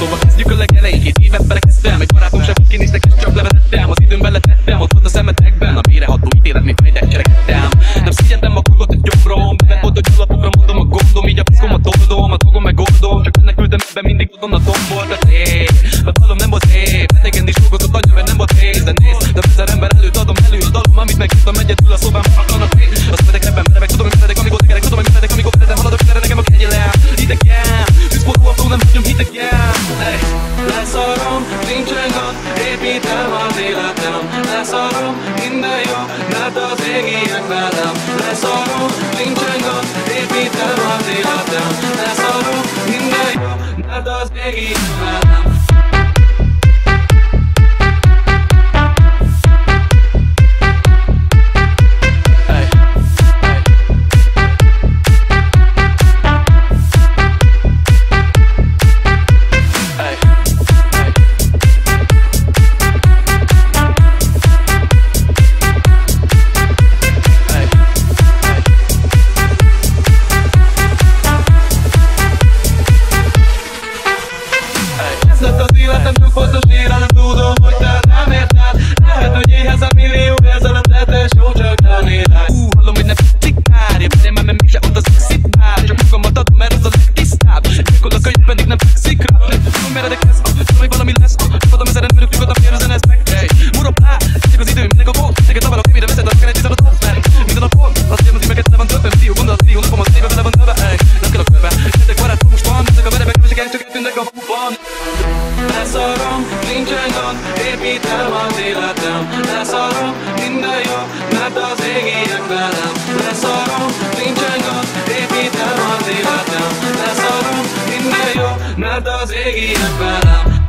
Szóval kezdjük a legelején, 2 évet belekezdtem. Egy barátom sem ki néztek, és csak levezettem. Az időmben letettem, ott volt a szemetekben. A méreható ítélet, mint fejdet cserekedtem. Nem szigyentem a kurgot egy gyomrom. Bevett hogy alapokra mondom a gondom. Így a piszkomat oldom, a dolgom meg oldom. Csak ennek küldtem ebben mindig otthon a tombol. De a dalom nem volt szép. Betegen is dolgozott anya, mert nem volt pénz. De nézd, de 1000 ember előtt adom elő a dalom, amit megírtam egyedül a szobám. Akarnak fél, azt vedek ebben merevek. Tudom, hogy meredek, amikor tekerek. Tudom, hogy meredek, amikor vezetem. Haladok, erre nekem a kegyelem. Idegen, tűzforgó autó, nem vagyom hidegen. Leszarom, nincsen gond, építem az életem. Leszarom, minden jó, mert az ég ilyen velem. Leszarom, nincsen gond, építem az életem. Leszarom, minden jó, mert az ég ilyen velem. Életem csak fontos néra, nem tudom, hogy te nem érted. Lehet, hogy éhez a millió, ezzel nem tettes, jó, csak nem élek. Hallom, hogy ne fetszik már, én már mégse ott az exit már. Csak magamat adom, mert az a legtisztább. Gyilkol a könyv, pedig nem fekszik rá. Nem tudom, meredek lesz, tudom, hogy valami lesz. Adom ezeren velük, nyugodtan félrezen ezt meg. Murop rá, csak az idő, mindenek a volt. Neked tavallok, mire veszed, az kell egy tisztán a topper. Minden a pont, azt jön az imeket, le van többen. Dió, gondol, dió, napom az éve, vele van növe. Nem kell a köve, ezek barátok most van. Ezek a verebek, és csak eltűnnek a húban. Leszarom, nincsen gond, építem az életem. Leszarom, minden jó, mert az ég ilyen velem. Leszarom, nincsen gond, építem az életem. Leszarom, minden jó, mert az ég ilyen velem.